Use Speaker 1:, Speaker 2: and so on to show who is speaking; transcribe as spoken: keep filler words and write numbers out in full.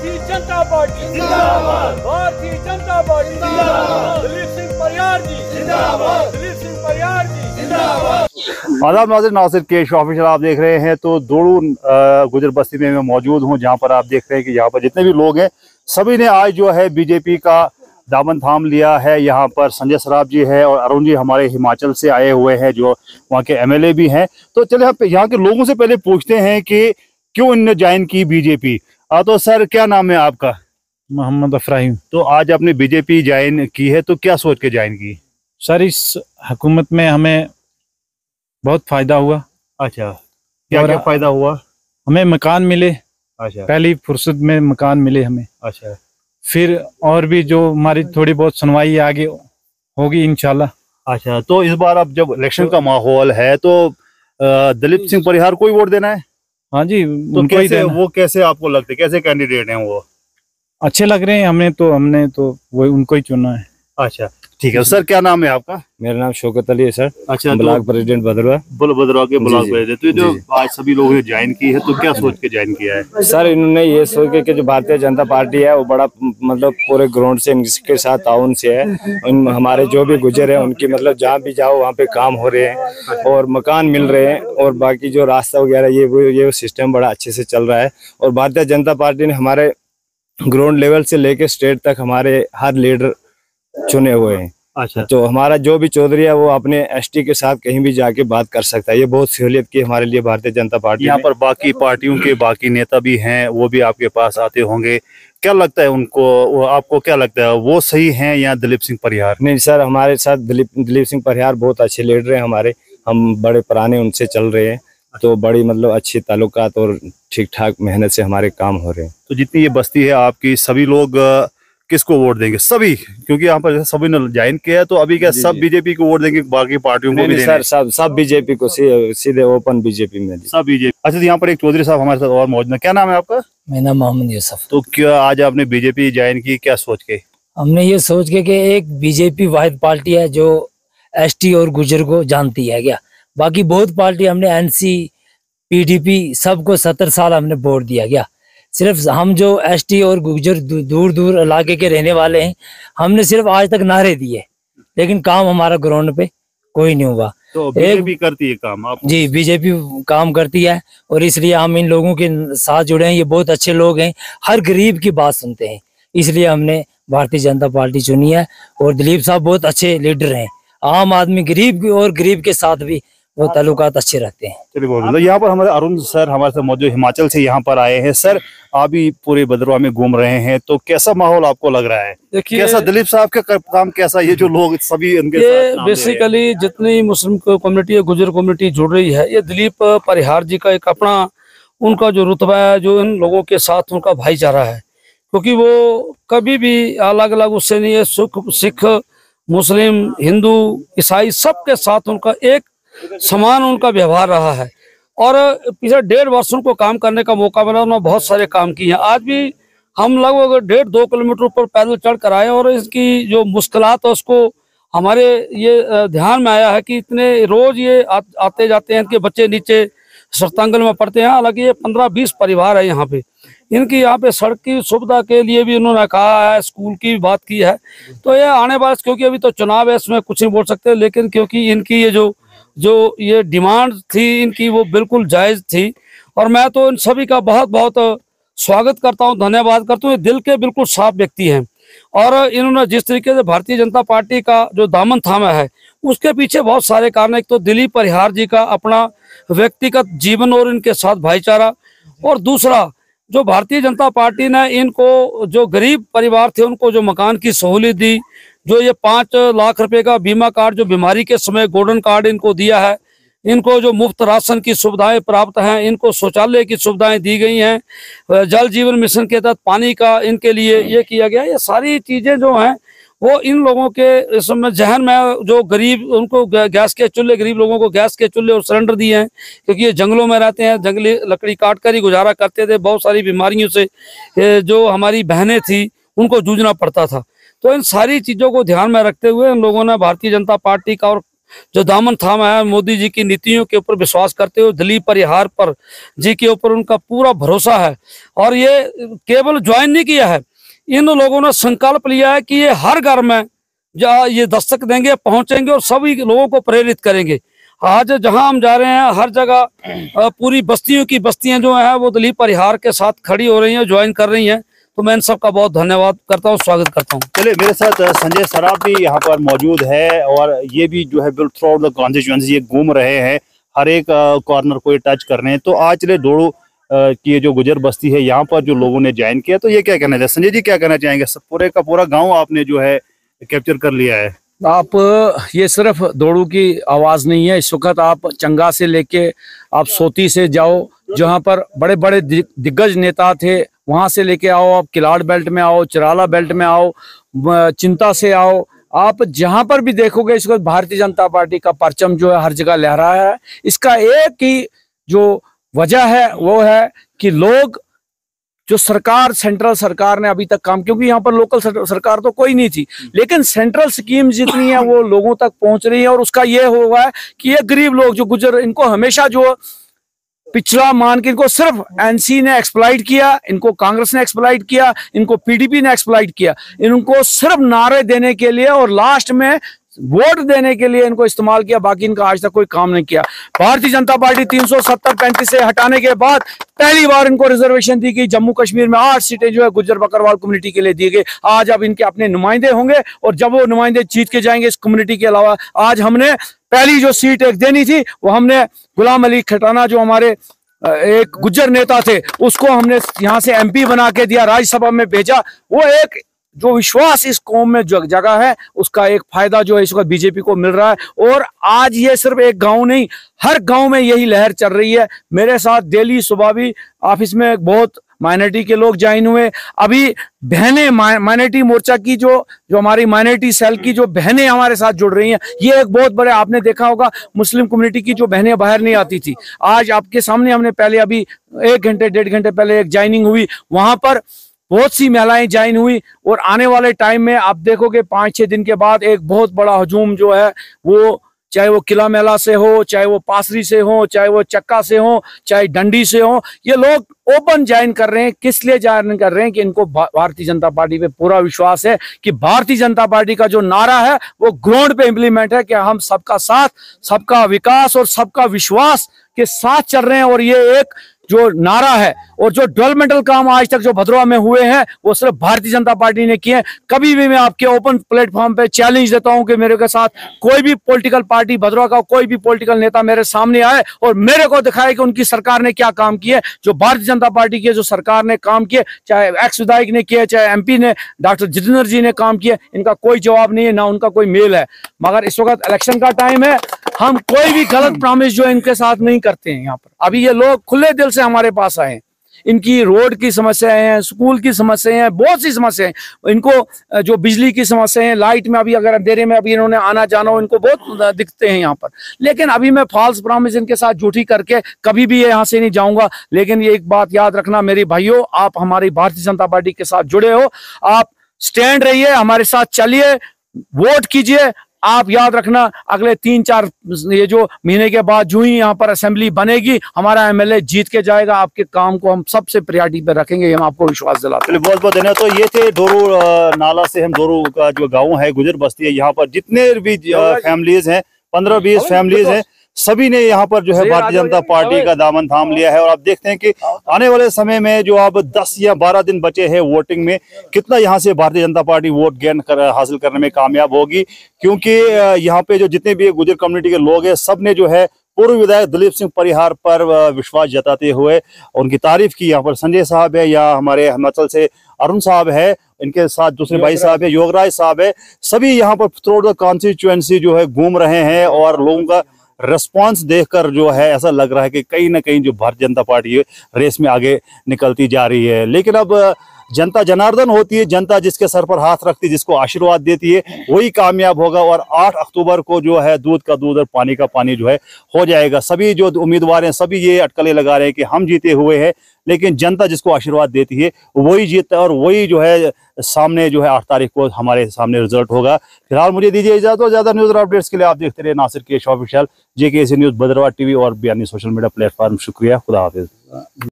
Speaker 1: Bharatiya Janata party जिंदाबाद, Bharatiya Janata party जिंदाबाद, दलीप सिंह परिहार जी जिंदाबाद, दलीप सिंह परिहार जी जिंदाबाद।
Speaker 2: आदाब नाज़रीन, नासिर कैश ऑफिशियल आप देख रहे हैं। तो दोड़ू गुजर बस्ती में मैं मौजूद हूं, जहां पर आप देख रहे हैं कि यहाँ पर जितने भी लोग हैं सभी ने आज जो है बीजेपी का दामन थाम लिया है। यहाँ पर संजय सराफ जी है और अरुण जी हमारे हिमाचल से आए हुए हैं, जो वहाँ के एमएलए भी हैं। तो चले हम यहाँ के लोगों से पहले पूछते हैं कि क्यों इनने ज्वाइन की बीजेपी। तो सर, क्या नाम है आपका?
Speaker 3: मोहम्मद अफराहिम।
Speaker 2: तो आज आपने बीजेपी ज्वाइन की है, तो क्या सोच के ज्वाइन की?
Speaker 3: सर, इस हुकूमत में हमें बहुत फायदा हुआ।
Speaker 2: अच्छा, क्या क्या फायदा हुआ?
Speaker 3: हमें मकान मिले।
Speaker 2: अच्छा,
Speaker 3: पहली फुर्सत में मकान मिले हमें।
Speaker 2: अच्छा,
Speaker 3: फिर और भी जो हमारी थोड़ी बहुत सुनवाई आगे होगी इंशाल्लाह।
Speaker 2: अच्छा, तो इस बार अब जब इलेक्शन का माहौल है तो दलीप सिंह परिहार को ही वोट देना है?
Speaker 3: हाँ जी,
Speaker 2: तो
Speaker 3: उनको ही
Speaker 2: कैसे,
Speaker 3: देना।
Speaker 2: वो कैसे आपको लगते, कैसे कैंडिडेट हैं वो?
Speaker 3: अच्छे लग रहे हैं हमें, तो हमने तो वो उनको ही चुना है।
Speaker 2: अच्छा, ठीक है। सर, क्या नाम है आपका?
Speaker 4: मेरा नाम शौकत अली है सर।
Speaker 2: अच्छा,
Speaker 4: ब्लॉक प्रेसिडेंट भदरवा।
Speaker 2: भदरवा के ब्लॉक प्रेसिडेंट। तो जो आज सभी लोगों ने ज्वाइन की है, तो क्या सोच के ज्वाइन किया है?
Speaker 4: सर, इन्होंने ये सोच के कि जो भारतीय जनता पार्टी है वो बड़ा मतलब पूरे ग्राउंड से इनके साथ ताउन से है। उन हमारे जो भी गुजर है उनकी मतलब जहाँ भी जाओ वहाँ पे काम हो रहे हैं और मकान मिल रहे हैं, और बाकी जो रास्ता वगैरह ये वो ये सिस्टम बड़ा अच्छे से चल रहा है। और भारतीय जनता पार्टी ने हमारे ग्राउंड लेवल से लेके स्टेट तक हमारे हर लीडर चुने हुए हैं।
Speaker 2: अच्छा,
Speaker 4: तो हमारा जो भी चौधरी है वो अपने एसटी के साथ कहीं भी जाके बात कर सकता है। ये बहुत सहूलियत की हमारे लिए भारतीय जनता पार्टी।
Speaker 2: यहाँ पर बाकी पार्टियों के बाकी नेता भी हैं, वो भी आपके पास आते होंगे। क्या लगता है उनको, वो आपको क्या लगता है, वो सही हैं या दलीप सिंह परिहार?
Speaker 4: नहीं सर, हमारे साथ दलीप दलीप सिंह परिहार बहुत अच्छे लीडर हैं हमारे। हम बड़े पुराने उनसे चल रहे हैं, तो बड़ी मतलब अच्छी ताल्लुकात और ठीक ठाक मेहनत से हमारे काम हो रहे हैं।
Speaker 2: तो जितनी ये बस्ती है आपकी, सभी लोग किसको वोट देंगे? सभी, क्योंकि यहाँ पर सभी ने ज्वाइन किया है, तो अभी क्या सब बीजेपी को वोट देंगे, बाकी पार्टियों को भी?
Speaker 4: सर, सब सब बीजेपी को, सीधे ओपन बीजेपी में
Speaker 2: सब बीजेपी। अच्छा, तो यहाँ पर एक चौधरी साहब हमारे साथ और मौजूद है। क्या नाम है आपका?
Speaker 5: मेरा नाम मोहम्मद यूसुफ।
Speaker 2: तो क्या आज आपने बीजेपी ज्वाइन की, क्या सोच के?
Speaker 5: हमने ये सोच के कि एक बीजेपी वाहिद पार्टी है जो एसटी और गुजर को जानती है। क्या बाकी बहुत पार्टी हमने एनसी पीडीपी सबको सत्तर साल हमने वोट दिया। गया सिर्फ हम जो एसटी और गुजर दूर दूर इलाके के रहने वाले हैं, हमने सिर्फ आज तक नारे दिए, लेकिन काम हमारा ग्राउंड पे कोई नहीं हुआ।
Speaker 2: तो बीजेपी करती है काम आप?
Speaker 5: जी, बीजेपी काम करती है, और इसलिए हम इन लोगों के साथ जुड़े हैं। ये बहुत अच्छे लोग हैं, हर गरीब की बात सुनते हैं, इसलिए हमने भारतीय जनता पार्टी चुनी है। और दिलीप साहब बहुत अच्छे लीडर हैं, आम आदमी गरीब और गरीब के साथ भी वो ताल्लुकात अच्छे रखते हैं।
Speaker 2: चलिए, बहुत तो यहाँ पर हमारे अरुण सर हमारे साथ मौजूद, हिमाचल से यहाँ पर आए हैं। सर, आप भी पूरे भदरवा में घूम रहे हैं, तो कैसा माहौल आपको लग रहा है? कैसा दलीप साहब का काम, कैसा ये जो लोग सभी उनके
Speaker 6: ये बेसिकली जितनी मुस्लिम कम्युनिटी है, गुजर कम्युनिटी जुड़ रही है, ये दिलीप परिहार जी का एक अपना उनका जो रुतबा है, जो इन लोगों के साथ उनका भाईचारा है, क्योंकि वो कभी भी अलग अलग उससे नहीं है। सुख सिख मुस्लिम हिंदू ईसाई सबके साथ उनका एक समान उनका व्यवहार रहा है। और पिछले डेढ़ वर्षों को काम करने का मौका मिला, उन्होंने बहुत सारे काम किए हैं। आज भी हम लगभग डेढ़ दो किलोमीटर ऊपर पैदल चढ़ कर आए, और इसकी जो मुश्किलात है उसको हमारे ये ध्यान में आया है कि इतने रोज ये आ, आते जाते हैं, इनके बच्चे नीचे सख्तांगल में पढ़ते हैं। हालांकि ये पंद्रह बीस परिवार है यहाँ पे, इनकी यहाँ पे सड़क की सुविधा के लिए भी उन्होंने कहा है, स्कूल की भी बात की है। तो ये आने वाले, क्योंकि अभी तो चुनाव है, इसमें कुछ नहीं बोल सकते, लेकिन क्योंकि इनकी ये जो जो ये डिमांड थी इनकी, वो बिल्कुल जायज थी। और मैं तो इन सभी का बहुत बहुत स्वागत करता हूं, धन्यवाद करता हूं। ये दिल के बिल्कुल साफ व्यक्ति हैं, और इन्होंने जिस तरीके से भारतीय जनता पार्टी का जो दामन थामा है, उसके पीछे बहुत सारे कारण। एक तो दिलीप परिहार जी का अपना व्यक्तिगत जीवन और इनके साथ भाईचारा, और दूसरा जो भारतीय जनता पार्टी ने इनको, जो गरीब परिवार थे उनको जो मकान की सहूलियत दी, जो ये पाँच लाख रुपए का बीमा कार्ड जो बीमारी के समय गोल्डन कार्ड इनको दिया है, इनको जो मुफ्त राशन की सुविधाएं प्राप्त हैं, इनको शौचालय की सुविधाएं दी गई हैं, जल जीवन मिशन के तहत पानी का इनके लिए ये किया गया। ये सारी चीजें जो हैं वो इन लोगों के इसमें जहन में, जो गरीब उनको गैस के चूल्हे, गरीब लोगों को गैस के चूल्हे और सिलेंडर दिए हैं, क्योंकि ये जंगलों में रहते हैं, जंगली लकड़ी काट कर ही गुजारा करते थे। बहुत सारी बीमारियों से जो हमारी बहनें थी उनको जूझना पड़ता था। तो इन सारी चीज़ों को ध्यान में रखते हुए इन लोगों ने भारतीय जनता पार्टी का और जो दामन थामा है, मोदी जी की नीतियों के ऊपर विश्वास करते हुए दलीप परिहार पर जी के ऊपर उनका पूरा भरोसा है। और ये केवल ज्वाइन नहीं किया है, इन लोगों ने संकल्प लिया है कि ये हर घर में जहाँ ये दस्तक देंगे, पहुंचेंगे और सभी लोगों को प्रेरित करेंगे। आज जहां हम जा रहे हैं हर जगह पूरी बस्तियों की बस्तियां जो हैं वो दलीप परिहार के साथ खड़ी हो रही हैं, ज्वाइन कर रही हैं। तो मैं इन सबका बहुत धन्यवाद करता हूँ, स्वागत करता हूँ।
Speaker 2: चलिए, मेरे साथ संजय सराफ भी यहाँ पर मौजूद है और ये भी जो है बिल्कुल थ्रू आउट द कॉन्स्टिट्यूएंसी ये घूम रहे हैं, हर एक कॉर्नर को ये टच कर रहे हैं। तो आज चले दोड़ू की ये जो गुजर बस्ती है यहाँ पर जो लोगों ने ज्वाइन किया, तो ये क्या कहना चाहिए संजय जी, क्या कहना चाहेंगे? पूरे का पूरा गाँव आपने जो है कैप्चर कर लिया है।
Speaker 7: आप ये सिर्फ दोड़ू की आवाज नहीं है, इस वक्त आप चंगा से लेके आप सोती से जाओ, जहां पर बड़े बड़े दिग्गज नेता थे, वहां से लेके आओ, आप किलाड़ बेल्ट में आओ, चिराला बेल्ट में आओ, चिंता से आओ, आप जहां पर भी देखोगे इस वक्त भारतीय जनता पार्टी का परचम जो है हर जगह लहरा है। इसका एक ही जो वजह है वो है कि लोग जो सरकार, सेंट्रल सरकार ने अभी तक काम, क्योंकि यहाँ पर लोकल सरकार तो कोई नहीं थी, लेकिन सेंट्रल स्कीम जितनी है वो लोगों तक पहुंच रही है। और उसका ये हुआ है कि ये गरीब लोग जो गुजर, इनको हमेशा जो पिछड़ा मान के इनको सिर्फ एनसी ने एक्सप्लॉइट किया, इनको कांग्रेस ने एक्सप्लॉइट किया, इनको पीडीपी ने एक्सप्लॉइट किया, इनको सिर्फ नारे देने के लिए और लास्ट में वोट देने के लिए इनको इस्तेमाल किया, बाकी इनका आज तक कोई काम नहीं किया। भारतीय जनता पार्टी तीन सौ सत्तर पैंतीस से हटाने के बाद पहली बार इनको रिजर्वेशन दी गई, जम्मू कश्मीर में आठ सीटें जो है गुज्जर बकरवाल कम्युनिटी के लिए दी गई। आज अब इनके अपने नुमाइंदे होंगे और जब वो नुमाइंदे जीत के जाएंगे इस कम्युनिटी के अलावा, आज हमने पहली जो सीट एक देनी थी वो हमने गुलाम अली खटाना जो हमारे एक गुज्जर नेता थे उसको हमने यहाँ से एमपी बना के दिया, राज्यसभा में भेजा। वो एक जो विश्वास इस कौम में जगह है उसका एक फायदा जो है इस वक्त बीजेपी को मिल रहा है। और आज ये सिर्फ एक गांव नहीं, हर गांव में यही लहर चल रही है। मेरे साथ डेली सुबह भी ऑफिस में बहुत माइनॉरिटी के लोग ज्वाइन हुए। अभी बहनें, माइनॉरिटी मोर्चा की जो जो हमारी माइनॉरिटी सेल की जो बहनें हमारे साथ जुड़ रही हैं, ये एक बहुत बड़े, आपने देखा होगा मुस्लिम कम्युनिटी की जो बहनें बाहर नहीं आती थी, आज आपके सामने हमने पहले अभी एक घंटे डेढ़ घंटे पहले एक ज्वाइनिंग हुई, वहां पर बहुत सी महिलाएं ज्वाइन हुई। और आने वाले टाइम में आप देखोगे पाँच छह दिन के बाद एक बहुत बड़ा हजूम जो है वो, चाहे वो किला मेला से हो, चाहे वो पासरी से हो, चाहे वो चक्का से हो, चाहे डंडी से हो, ये लोग ओपन ज्वाइन कर रहे हैं। किस लिए ज्वाइन कर रहे हैं कि इनको भारतीय जनता पार्टी पे पूरा विश्वास है कि भारतीय जनता पार्टी का जो नारा है वो ग्राउंड पे इंप्लीमेंट है कि हम सबका साथ, सबका विकास और सबका विश्वास के साथ चल रहे हैं। और ये एक जो नारा है और जो डेवलपमेंटल काम आज तक जो भद्रवा में हुए हैं वो सिर्फ भारतीय जनता पार्टी ने किए हैं। कभी भी मैं आपके ओपन प्लेटफॉर्म पे चैलेंज देता हूं कि मेरे के साथ कोई भी पॉलिटिकल पार्टी, भद्रवा का कोई भी पॉलिटिकल नेता मेरे सामने आए और मेरे को दिखाए कि उनकी सरकार ने क्या काम किए। जो भारतीय जनता पार्टी के जो सरकार ने काम किए, चाहे एक्स विधायक ने किए, चाहे एमपी ने, डॉक्टर जितेंद्र जी ने काम किए, इनका कोई जवाब नहीं है, ना उनका कोई मेल है। मगर इस वक्त इलेक्शन का टाइम है, हम कोई भी गलत प्रॉमिस जो इनके साथ नहीं करते हैं। यहाँ पर अभी ये लोग खुले दिल से हमारे पास आए हैं। इनकी रोड की समस्याएं हैं, स्कूल की समस्याएं हैं, बहुत सी समस्याएं, इनको जो बिजली की समस्याएं हैं, लाइट में अभी अगर अंधेरे में अभी इन्होंने आना जाना हो, इनको बहुत दिखते हैं यहाँ पर। लेकिन अभी मैं फॉल्स प्रॉमिस इनके साथ झूठी करके कभी भी ये यहाँ से नहीं जाऊंगा। लेकिन ये एक बात याद रखना मेरे भाइयों, आप हमारी भारतीय जनता पार्टी के साथ जुड़े हो, आप स्टैंड रहिए, हमारे साथ चलिए, वोट कीजिए। आप याद रखना अगले तीन चार ये जो महीने के बाद जो ही यहाँ पर असेंबली बनेगी, हमारा एमएलए जीत के जाएगा। आपके काम को हम सबसे प्रायोरिटी पे रखेंगे, हम आपको विश्वास दिलाते हैं।
Speaker 2: बहुत बहुत धन्यवाद। तो ये थे डोरू नाला से, हम डोरू का जो गांव है, गुजर बस्ती है, यहाँ पर जितने भी फैमिलीज हैं, पंद्रह बीस फैमिलीज हैं, सभी ने यहाँ पर जो है भारतीय जनता पार्टी का दामन थाम लिया है। और आप देखते हैं कि आने वाले समय में जो अब दस या बारह दिन बचे हैं वोटिंग में, कितना यहाँ से Bharatiya Janata party vote gain कर हासिल करने में कामयाब होगी। क्योंकि यहाँ पे जो जितने भी गुजर कम्युनिटी के लोग हैं, सब ने जो है पूर्व विधायक दलीप सिंह परिहार पर विश्वास जताते हुए उनकी तारीफ की। यहाँ पर संजय साहब है, या हमारे हिमाचल से अरुण साहब है, इनके साथ दूसरे भाई साहब है, योगराज साहब है, सभी यहाँ पर थ्रू द कॉन्स्टिट्यूएंसी जो है घूम रहे हैं। और लोगों का रिस्पांस देखकर जो है ऐसा लग रहा है कि कहीं ना कहीं जो भारतीय जनता पार्टी है रेस में आगे निकलती जा रही है। लेकिन अब जनता जनार्दन होती है, जनता जिसके सर पर हाथ रखती है, जिसको आशीर्वाद देती है, वही कामयाब होगा। और आठ अक्टूबर को जो है दूध का दूध और पानी का पानी जो है हो जाएगा। सभी जो उम्मीदवार हैं सभी ये अटकलें लगा रहे हैं कि हम जीते हुए हैं, लेकिन जनता जिसको आशीर्वाद देती है वही जीतता है और वही जो है सामने जो है आठ तारीख को हमारे सामने रिजल्ट होगा। फिलहाल मुझे दीजिए इजाजत। और ज्यादा न्यूज और अपडेट्स के लिए आप देखते रहे Nasir Kesh official, JKAC news, Bhadarwah TV और बयानी सोशल मीडिया प्लेटफॉर्म। शुक्रिया, खुदा हाफिज।